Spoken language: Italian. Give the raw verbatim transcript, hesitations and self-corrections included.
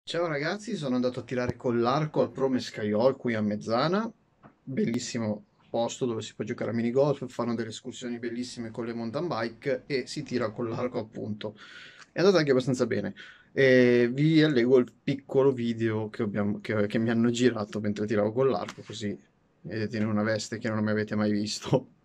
Ciao ragazzi, sono andato a tirare con l'arco al Pro Mescaiol qui a Mezzana, bellissimo posto dove si può giocare a minigolf, fanno delle escursioni bellissime con le mountain bike e si tira con l'arco appunto. È andato anche abbastanza bene. E vi allego il piccolo video che, abbiamo- che- che mi hanno girato mentre tiravo con l'arco, così vedete in una veste che non mi avete mai visto.